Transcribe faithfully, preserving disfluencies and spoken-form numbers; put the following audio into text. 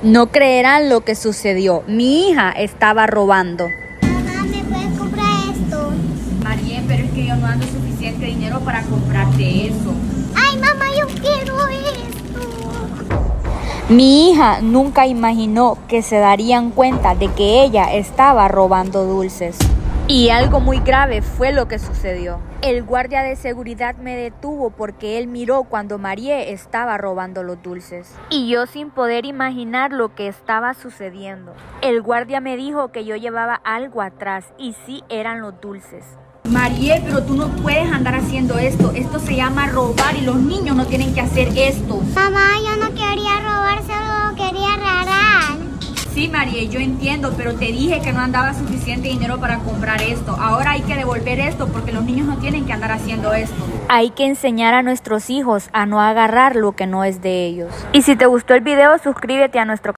No creerán lo que sucedió. Mi hija estaba robando. Mamá, ¿me puedes comprar esto? María, pero es que yo no ando suficiente dinero para comprarte eso. Ay, mamá, yo quiero esto. Mi hija nunca imaginó que se darían cuenta de que ella estaba robando dulces. Y algo muy grave fue lo que sucedió. El guardia de seguridad me detuvo porque él miró cuando María estaba robando los dulces. Y yo sin poder imaginar lo que estaba sucediendo. El guardia me dijo que yo llevaba algo atrás y sí eran los dulces. María, pero tú no puedes andar haciendo esto. Esto se llama robar y los niños no tienen que hacer esto. Mamá, yo no quería robar, solo quería regalar. Sí, María, yo entiendo, pero te dije que no andaba suficiente dinero para comprar esto. Ahora hay que devolver esto porque los niños no tienen que andar haciendo esto. Hay que enseñar a nuestros hijos a no agarrar lo que no es de ellos. Y si te gustó el video, suscríbete a nuestro canal.